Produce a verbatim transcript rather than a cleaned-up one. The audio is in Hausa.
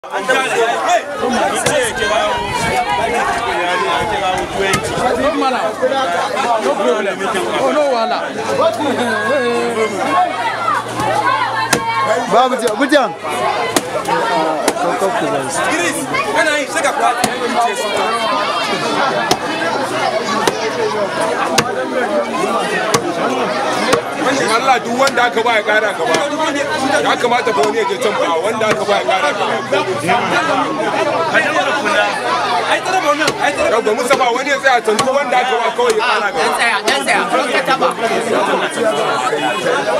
No problem. Oh no, wala. Babu ji, Abuja. Iris, kana yi saka kwa. Allah duk wanda aka ba ya kara gaba ya kamata fa wani ya je can ba wanda aka ba ya kara gaba ai tara bonan ai tara ba musa ba wani ya tsaya can duk wanda aka ba kawai ya kara gaba dan tsaya dan tsaya ka taba